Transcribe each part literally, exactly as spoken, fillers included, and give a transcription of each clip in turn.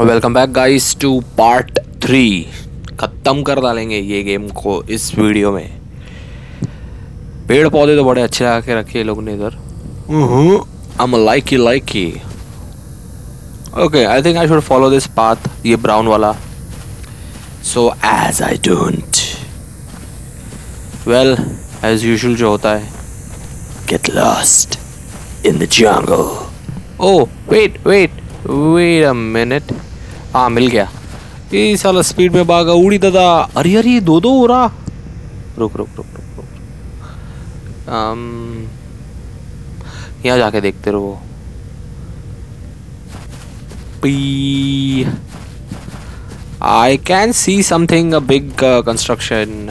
Welcome back guys to part three. ख़त्म कर डालेंगे ये गेम को इस वीडियो में। पेड़ पौधे तो बड़े अच्छे आके रखे ये लोग ने इधर। I'm likey likey. Okay, I think I should follow this path, ये ब्राउन वाला. So as I don't. Well, as usual जो होता है. Get lost in the jungle. Oh, wait, wait, wait a minute. हाँ मिल गया। ये साला स्पीड में भागा उड़ी दादा। अरे अरे दो दो हो रहा। रुक रुक रुक रुक रुक। um, यहाँ जाके देखते रहो। पी I can see something, a big uh, construction.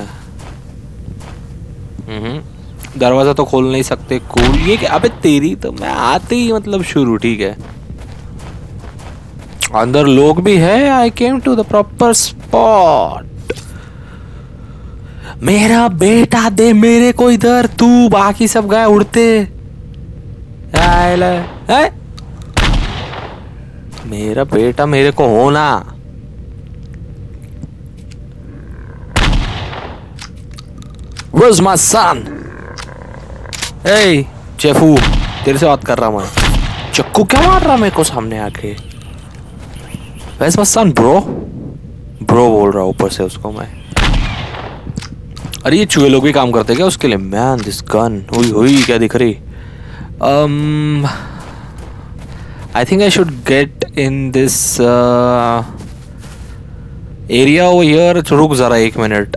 Hmm दरवाजा तो खोल नहीं सकते। कूल ये क्या? अबे तेरी तो मैं आते ही मतलब शुरू। ठीक है अंदर लोग भी है। I came to the proper spot. मेरा बेटा दे मेरे को इधर। तू बाकी सब गए उड़ते। है? मेरा बेटा मेरे को होना। Where's my son? Hey, चेफू तेरे से बात कर रहा मैं। चक्कू क्या मार रहा मेरे को सामने आके? Where's my son, bro? Bro बोल रहा ऊपर से उसको मैं। अरे ये चूहे लोग भी काम करते क्या उसके लिए? Man, this gun. हुई हुई क्या दिख रही? Um, I think I should get in this uh, area over here. रुक जरा एक मिनट।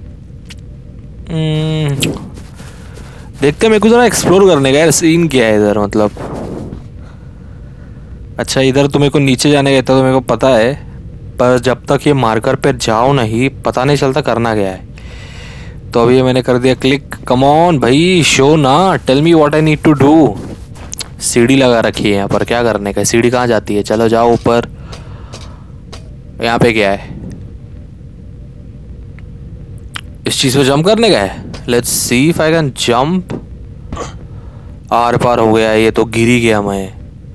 hmm, देखते मेरे को जरा एक्सप्लोर करने का यार। सीन क्या है इधर मतलब? अच्छा इधर तो मेरे को नीचे जाने का तो मेरे को पता है, पर जब तक ये मार्कर पे जाओ नहीं पता नहीं चलता करना क्या है। तो अभी मैंने कर दिया क्लिक। कम ऑन भाई शो ना, tell me what I need to do. सीढ़ी लगा रखी है यहाँ पर, क्या करने का? सीढ़ी कहाँ जाती है? चलो जाओ ऊपर। यहाँ पे क्या है? इस चीज पे जंप करने का है। Let's see if I can jump. आर पार हो गया ये तो, गिर ही गया मैं।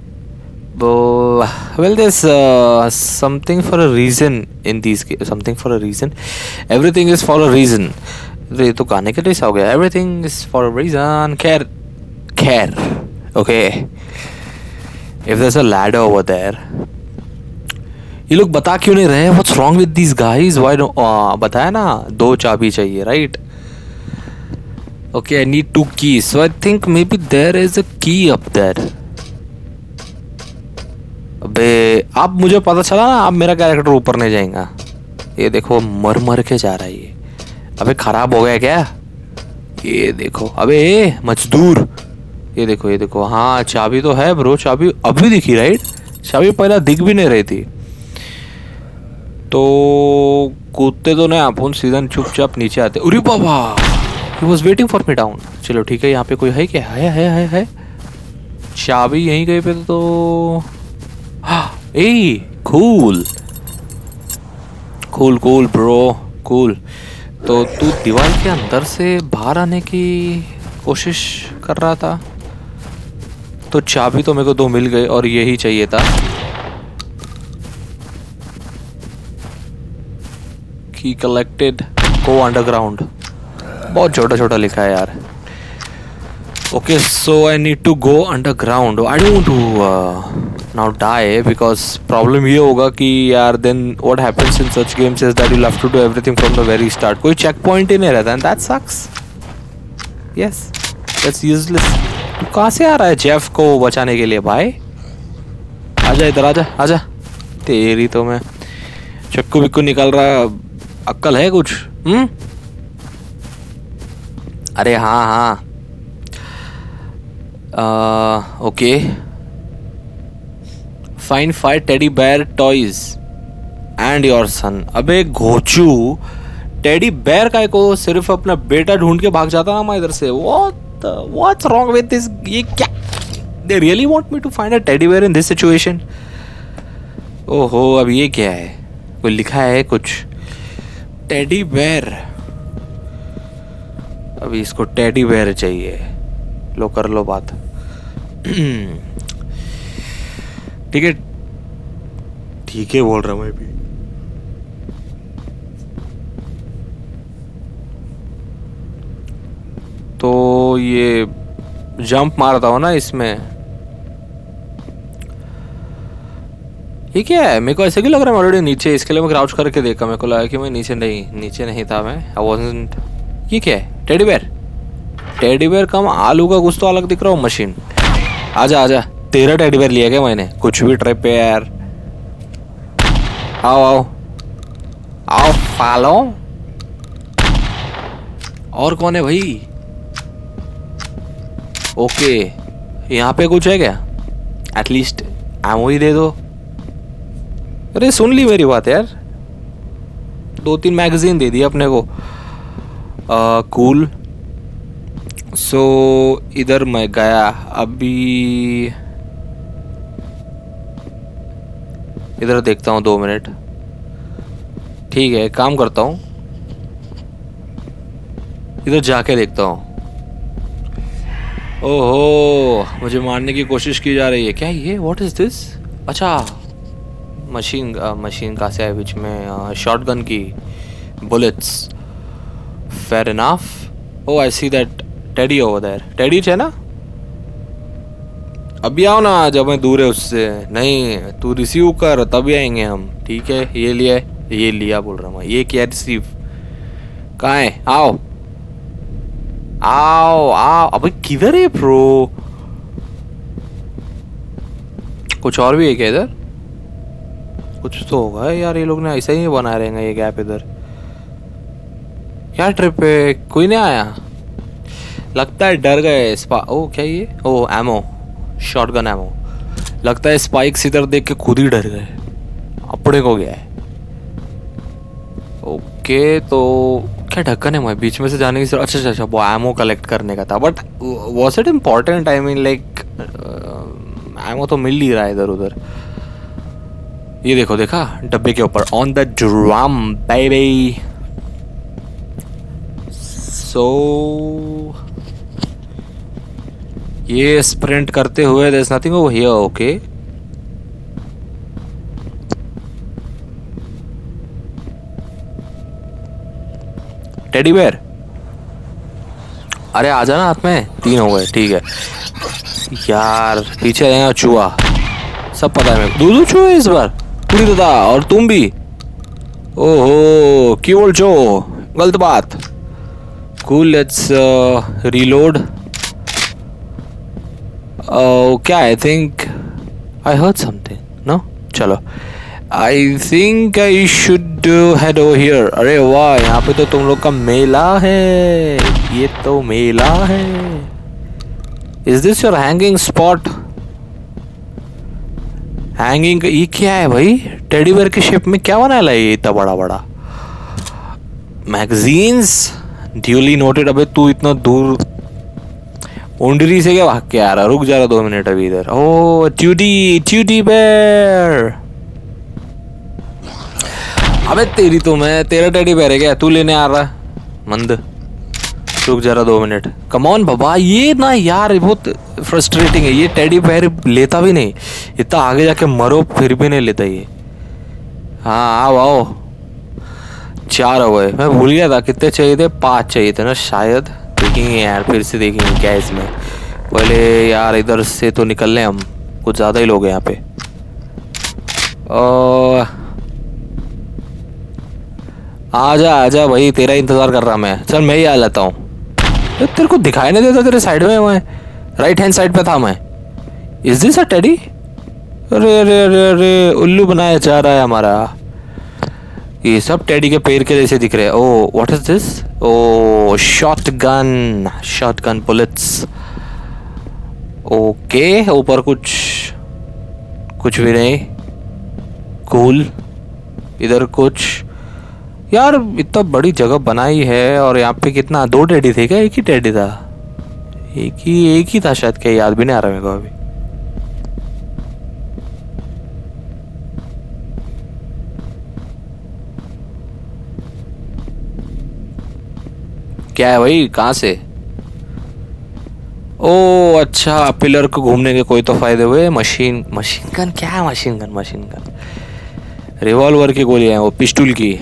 Well, there's uh, something for a reason in these games. Something for a reason. Everything is for a reason. ये तो गाने के जैसा हो गया। Everything is for a reason. Care, care. Okay. If there's a ladder over there. ये लोग बता क्यों नहीं रहे? What's wrong with these guys? Why don't? uh, बताया ना दो चाबी चाहिए, right? Okay, I need two keys. So I think maybe there is a key up there. अबे अब मुझे पता चला ना, अब मेरा कैरेक्टर ऊपर नहीं जाएगा। ये देखो मर मर के जा रहा है ये। अबे खराब हो गया क्या? ये देखो अबे मजदूर। ये देखो ये देखो। हाँ चाबी तो है ब्रो, चाबी अभी दिखी राइट? चाबी पहला दिख भी नहीं रही थी। तो कूदते तो नहीं अपन, सीधा चुपचाप नीचे आते। अरे बाबा he was waiting for me down. चलो ठीक है, यहाँ पे कोई है क्या? है है है है चाबी यहीं कहीं पे तो। ए cool cool cool bro cool. तो तू दीवार के अंदर से बाहर आने की कोशिश कर रहा था, तो चाबी तो मेरे को दो मिल गई और यही चाहिए था। की कलेक्टेड, गो अंडरग्राउंड। बहुत छोटा छोटा लिखा है यार। Okay so I need to go underground. I don't to now die because problem ये होगा कि यार then what happens in such games is that you'll have to do everything from the very start. कोई checkpoint ही नहीं रहता and that sucks. Yes, that's useless. तू कहाँ से आ रहा है जेफ को बचाने के लिए भाई? आजा इधर, आजा आजा। तेरी तो मैं चक्कू बिक्कू निकल रहा। अक्कल है कुछ? हम्म अरे हाँ हाँ okay. Find five teddy bear toys and your son. अबे घोचू टेडी बेयर का को सिर्फ अपना बेटा ढूंढ के भाग जाता ना मैं इधर से। What what's wrong with this? ये क्या? They really want me to find a teddy bear in this situation? ओहो अब ये क्या है? कोई लिखा है कुछ? Teddy bear. अभी इसको टेडी बेयर चाहिए। लो कर लो बात। ठीक है ठीक है बोल रहा मैं भी। तो ये जंप मारता हूँ ना इसमें, ये क्या है? मेरे को ऐसे क्यों लग रहा है मैं ऑलरेडी नीचे, इसके लिए मैं क्राउच करके देखा, मेरे को लगा कि मैं नीचे नहीं नीचे नहीं था मैं। I wasn't. ये क्या है? Teddy bear? टेडी बेयर कम आलू का कुछ तो अलग दिख रहा हूँ। मशीन आजा आजा, तेरह टेडी बेयर लिया क्या मैंने? कुछ भी ट्रिप पे यार। आओ आओ आओ फालो। और कौन है भाई? ओके, यहाँ पे कुछ है क्या? एटलीस्ट एमो ही दे दो। अरे सुन ली मेरी बात यार, दो तीन मैगजीन दे दी अपने को। आ, कूल। सो इधर मैं गया, अभी इधर देखता हूँ दो मिनट। ठीक है, काम करता हूँ, इधर जाके देखता हूँ। ओहो, मुझे मारने की कोशिश की जा रही है क्या? ये व्हाट इज दिस? अच्छा, मशीन मशीन कहाँ से है बीच में? शॉटगन की bullets. Fair enough. Oh I see that teddy over there. Teddy है ना? अभी आओ ना, जब मैं दूर है उससे। नहीं, तू रिसीव कर तभी आएंगे हम। ठीक है, ये लिया ये लिया बोल रहा हूँ। ये क्या रिसीव? कहाँ है? आओ आओ आओ। अबे किधर है प्रो? कुछ और भी है क्या इधर? कुछ तो होगा यार, ये लोग ने ऐसा ही बना रहेंगे ये गैप इधर। क्या ट्रिप पे कोई नहीं आया? लगता है डर गए स्पा। ओ क्या ये? Oh ammo, shotgun ammo. लगता है स्पाइक्स इधर देख के खुद ही डर गए, अपने को गया है। ओके, तो क्या ढक्कन है? मैं बीच में से जाने की जरूरत? अच्छा अच्छा अच्छा, वो एमो कलेक्ट करने का था। But was it important? I mean like ammo तो मिल ही रहा है इधर उधर। ये देखो, देखा डब्बे के ऊपर on the drum baby. So ये स्प्रिंट करते हुए there is nothing over here. Okay, teddy bear. अरे आ जाना हाथ में। तीन हो गए, ठीक है यार। पीछे रहेगा चूहा, सब पता है मेरे को। दो दो चूहे इस बार पूरी दादा। और तुम भी? ओहो, क्यों बोल चो? गलत बात। Cool, let's reload. क्या? I think I heard something. No, चलो I think I should head over here. अरे वाह, यहाँ पे तो तुम लोग का मेला है। ये तो मेला है। Is this your hanging spot? Hanging ये क्या है भाई? टेडी बेयर के शेप में क्या बनाया है ये इतना बड़ा बड़ा? Magazines duly noted. अबे तू इतना दूर ओंडरी से क्या भाग के आ रहा? रुक जा रहा दो मिनट अभी इधर। Oh teddy, teddy bear. अबे तेरी तो मैं, तेरा टेडी बेयर है क्या? तू लेने आ रहा मंद? रुक जरा दो मिनट। कम ऑन बाबा, ये ना यार बहुत फ्रस्ट्रेटिंग है। ये टेडी बेयर लेता भी नहीं, इतना आगे जाके मरो फिर भी नहीं लेता ये। हाँ आओ आओ। चार हो गए, मैं भूल गया था कितने चाहिए थे। पाँच चाहिए थे ना शायद। देखेंगे यार, फिर से देखेंगे क्या है इसमें। पहले यार इधर से तो निकल लें हम, कुछ ज़्यादा ही लोग हैं यहाँ पे। ओ, आजा आजा भाई, तेरा इंतज़ार कर रहा मैं। चल मैं ही आ जाता हूँ। तेरे को दिखाई नहीं देता? तेरे साइड में मैं राइट हैंड साइड पे था मैं। Is this a teddy? अरे अरे अरे अरे, उल्लू बनाया जा रहा है हमारा। ये सब टेडी के पैर के जैसे दिख रहे हैं। Oh what is this? Oh shotgun, shotgun bullets. Okay, ऊपर कुछ कुछ भी नहीं। कूल। इधर कुछ यार, इतना बड़ी जगह बनाई है और यहाँ पे कितना? दो टेडी थे क्या? एक ही टेडी था? एक ही एक ही था शायद, क्या याद भी नहीं आ रहा मेरे को अभी। क्या है भाई? कहाँ से? ओ अच्छा, पिलर को घूमने के कोई तो फायदे हुए। मशीन मशीन गन क्या है? Machine gun machine gun revolver की गोलियां हैं, वो पिस्टल की।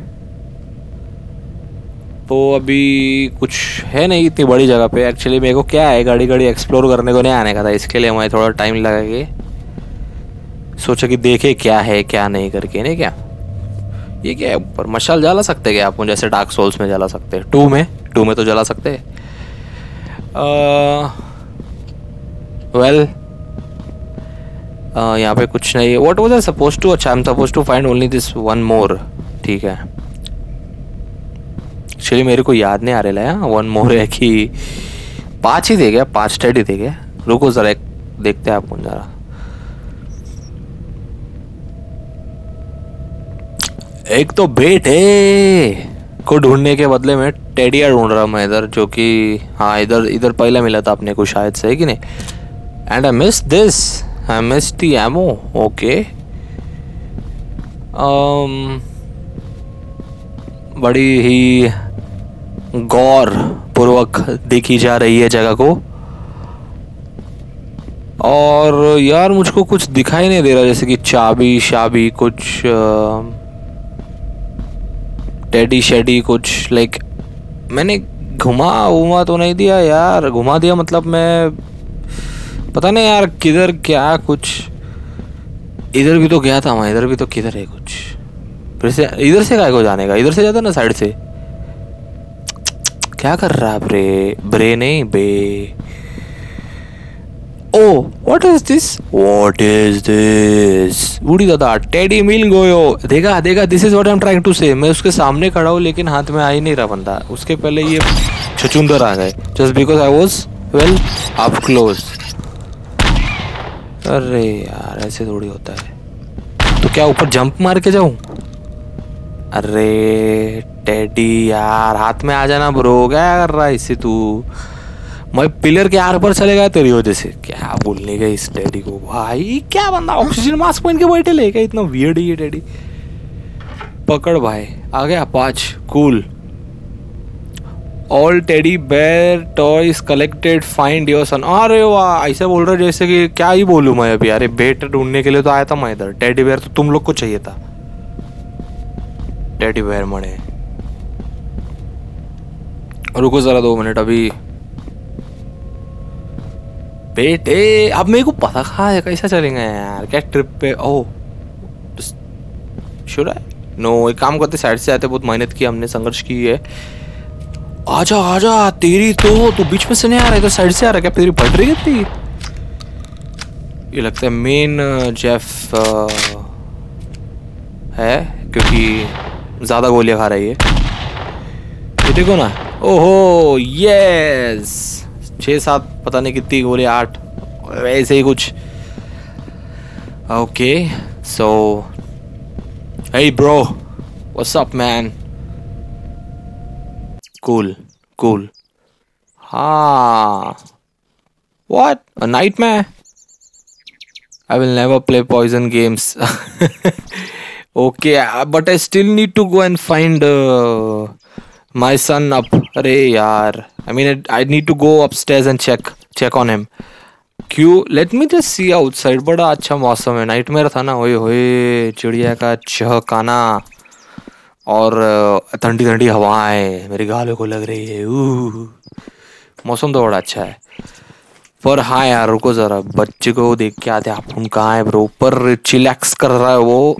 तो अभी कुछ है नहीं इतनी बड़ी जगह पे। एक्चुअली मेरे को क्या है, गाड़ी गाड़ी एक्सप्लोर करने को नहीं आने का था, इसके लिए मैं थोड़ा टाइम लगा के सोचा कि देखे क्या है क्या नहीं करके। नहीं क्या ये क्या है ऊपर मशाल जला सकते क्या आप, जैसे डार्क सोल्स में जला सकते हैं? टू में टू में तो जला सकते हैं। वेल यहाँ पे कुछ नहीं। What was I suppose to, अच्छा I am suppose to find only this one more. ठीक है, एक्चुअली मेरे को याद नहीं आ रहा है वन मोर है कि पांच ही थे क्या, पांच टेडी थे क्या? रुको जरा एक देखते हैं आप जरा। एक तो बेटे को ढूंढने के बदले में टेडिया ढूंढ रहा मैं इधर, जो कि हाँ इधर इधर पहले मिला था अपने को शायद से, है कि नहीं? And I miss this, I miss the ammo. Okay, बड़ी ही गौर पूर्वक देखी जा रही है जगह को। और यार मुझको कुछ दिखाई नहीं दे रहा, जैसे कि चाबी शाबी कुछ, टेडी शेडी कुछ। लाइक मैंने घुमा उमा तो नहीं दिया यार, घुमा दिया मतलब मैं पता नहीं यार किधर क्या कुछ। इधर भी तो गया था मैं, इधर भी तो किधर है कुछ। फिर से इधर से काय को जाने का, इधर से जाता ना साइड से। क्या कर रहा है ब्रे ब्रे नहीं बे। Oh what is this, what is this? बूढ़ी दादा टेडी मिल गयो। देखा देखा, this is what I am trying to say. मैं उसके सामने खड़ा हूँ लेकिन हाथ में आ ही नहीं रहा बंदा, उसके पहले ये छचुंदर आ गए just because I was well up close. अरे यार ऐसे थोड़ी होता है। तो क्या ऊपर जंप मार के जाऊं? अरे टेडी यार हाथ में आ जाना ब्रो, क्या कर रहा है इससे तू? मैं पिलर के आर पर चले गया तेरी वजह से। क्या बोलने का इस टेडी को भाई, क्या बंदा ऑक्सीजन मास्क पहन के बैठे ले क्या? इतना वियर्ड है ये टेडी। पकड़ भाई, आ गया पांच। Cool. All teddy bear toys collected, find your son. अरे वाह, ऐसे बोल रहे जैसे कि क्या ही बोलूं मैं अभी। अरे बेट ढूंढने के लिए तो आया था मैं इधर, टेडी बेयर तो तुम लोग को चाहिए था। टेडी बेयर मणे, रुको जरा दो मिनट अभी। बेटे अब मेरे को पता कहाँ है कैसा चलेंगे यार, क्या ट्रिप पे? ओह श्योर है? नो, एक काम करते साइड से आते, बहुत मेहनत की हमने, संघर्ष की है। आजा आजा, तेरी तो तू बीच में से नहीं आ रहा है, तो साइड से आ रहा है क्या? तेरी बढ़ रही है थी। ये लगता है मेन जेफ है क्योंकि ज्यादा गोलियां खा रही है ये, देखो ना। ओहो यस, छः सात पता नहीं कितनी गोली, आठ ऐसे ही कुछ। Okay so hey bro, what's up man? Cool cool. हाँ what a nightmare, I will never play poison games. Okay but I still need to go and find my son up. अरे यार, I mean I need to go upstairs and check check on him. क्यों? Let me just see outside. बड़ा अच्छा मौसम है, nightmare था ना। ओए होए, चिड़िया का चहकाना और ठंडी ठंडी हवाएं मेरे गालों को लग रही है। मौसम तो बड़ा अच्छा है। पर हाँ यार रुको जरा, बच्चे को देख के आते। आप उन कहाँ है ब्रो? ऊपर चिलैक्स कर रहा है वो।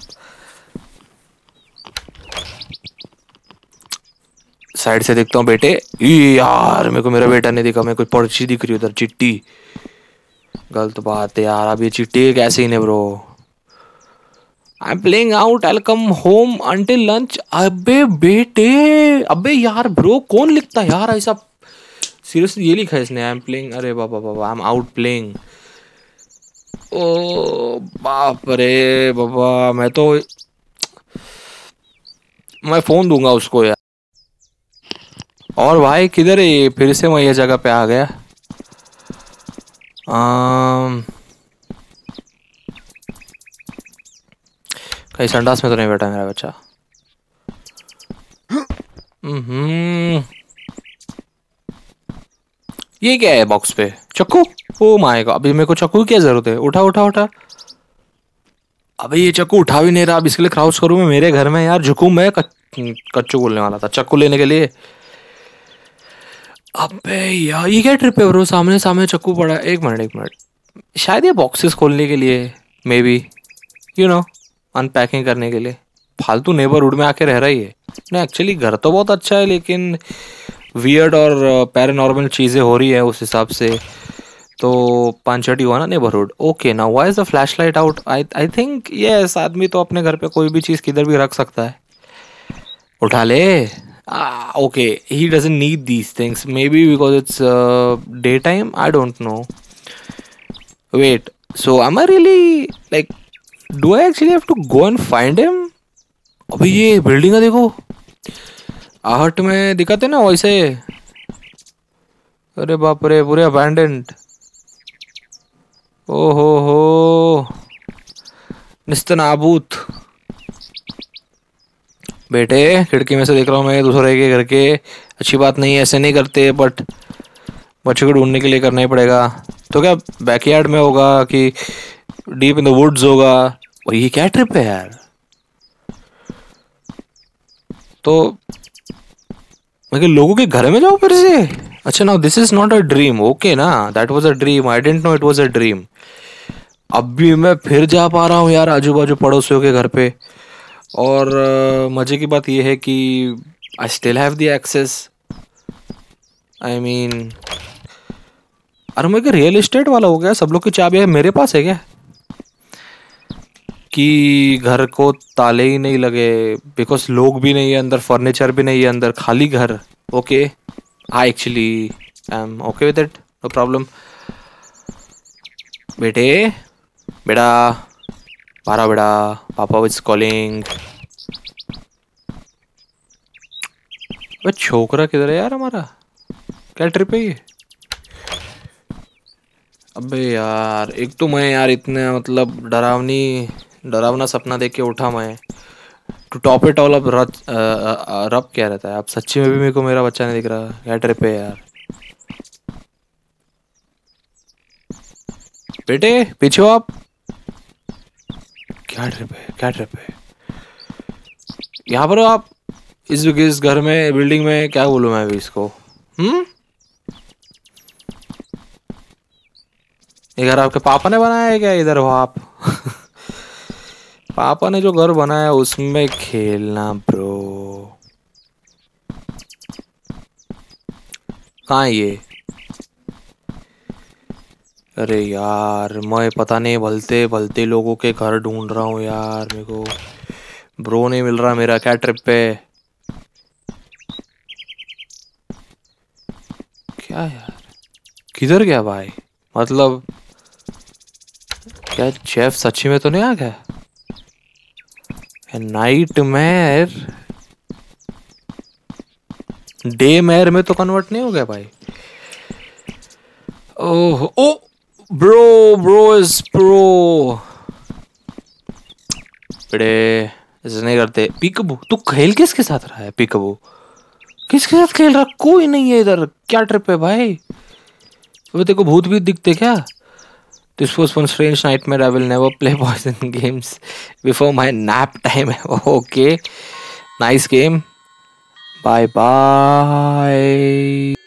साइड से देखता हूँ बेटे। यार मेरे को मेरा बेटा नहीं दिखा, मेरे को पर्ची दिख रही उधर, चिट्ठी। गलत बात है यार, अब ये चिट्ठी कैसे ही नहीं bro. I am playing out, I will come home until lunch. अबे बेटे, अबे यार ब्रो कौन लिखता है यार ऐसा? सीरियसली ये लिखा है इसने, आई एम प्लेइंग। अरे बाबा बाबा, आई एम आउट प्लेइंग। ओ बाप रे बाबा, मैं तो मैं फोन दूंगा उसको यार। और भाई किधर है ये? फिर से मैं ये जगह पे आ गया। आम... कहीं संडास में तो नहीं बैठा मेरा बच्चा? हम्म, ये क्या है बॉक्स पे? चक्कू? ओ माय गॉड, अभी मेरे को चक्कू की क्या जरूरत है? उठा उठा उठा। अबे ये चक्कू उठा भी नहीं रहा, अब इसके लिए क्राउच करूँ मैं मेरे घर में यार, झुकूं मैं कच, कच्चू बोलने वाला था, चक्कू लेने के लिए। अबे यार ये क्या ट्रिप है ब्रो, सामने सामने चक्कू पड़ा है। एक मिनट एक मिनट, शायद ये बॉक्सेस खोलने के लिए, maybe you know unpacking करने के लिए। फालतू नेबरहुड में आके रह रही है। नहीं एक्चुअली घर तो बहुत अच्छा है, लेकिन वियर्ड और पैरानॉर्मल चीज़ें हो रही है उस हिसाब से। तो पांचटी हुआ ना neighbourhood. Okay now why is the flash light out? I I think yes, आदमी तो अपने घर पे कोई भी चीज़ किधर भी रख सकता है। उठा ले। Okay he doesn't need these things, maybe because it's day time, I don't know. Wait, so am I really like, do I actually have to go and find him? अभी ये बिल्डिंग है देखो, आहट में दिखाते ना वैसे। अरे बाप रे, पूरे अबैंडेंड। ओहो हो, निस्तनाबूत। बेटे खिड़की में से देख रहा हूँ मैं दूसरे के घर के, अच्छी बात नहीं है, ऐसे नहीं करते, बट बच्चे को ढूंढने के लिए करना ही पड़ेगा। तो क्या बैकयार्ड में होगा कि डीप इन द वुड्स होगा? और ये क्या ट्रिप है यार। तो मैं लोगों के घर में जाऊँ फिर से? अच्छा now this is not a dream, okay ना, that was a dream, I didn't know it was a dream. अब भी मैं फिर जा पा रहा हूँ यार आजू बाजू पड़ोसियों के घर पे। और uh, मजे की बात यह है कि I still have the access. I mean अरे मैं क्या रियल एस्टेट वाला हो गया, सब लोग की चाबियां मेरे पास है क्या? कि घर को ताले ही नहीं लगे, बिकॉज लोग भी नहीं है अंदर, फर्नीचर भी नहीं है अंदर, खाली घर। Okay I actually I am okay with it, no problem. बेटे बेटा बारा बेटा, पापा इज कॉलिंग। वो छोकरा किधर है यार हमारा, क्या ट्रिप है ये? अबे यार एक तो मैं यार इतने मतलब डरावनी डरावना सपना देख के उठा मैं। टू टॉप इट ऑल, अब रब रब क्या रहता है, अब सच्ची में भी मेरे को मेरा बच्चा नहीं दिख रहा। क्या ट्रिप है यार। बेटे पीछे हो आप। क्या ट्रिप है, क्या ट्रिप है यहाँ पर हो आप, इस इस घर में, बिल्डिंग में, क्या बोलूँ मैं अभी इसको। हम्म ये घर आपके पापा ने बनाया है क्या? इधर हो आप। पापा ने जो घर बनाया उसमें खेलना ब्रो। कहाँ है ये? अरे यार मैं पता नहीं भलते भलते लोगों के घर ढूंढ रहा हूँ यार, मेरे को ब्रो नहीं मिल रहा मेरा। क्या ट्रिप पे क्या यार, किधर गया भाई? मतलब क्या शेफ सच्ची में तो नहीं आ गया? नाइट मेयर डे मेयर में तो कन्वर्ट नहीं हो गया भाई। Oh oh bro bro is bro. बड़े ऐसे नहीं करते। पीकबू तू खेल किसके साथ रहा है? पीकबू किसके साथ खेल रहा? कोई नहीं है इधर। क्या ट्रिप है भाई? वो तेरे को भूत भी दिखते क्या? This was one strange nightmare. I will never play poison games before my nap time. Okay, nice game. Bye bye.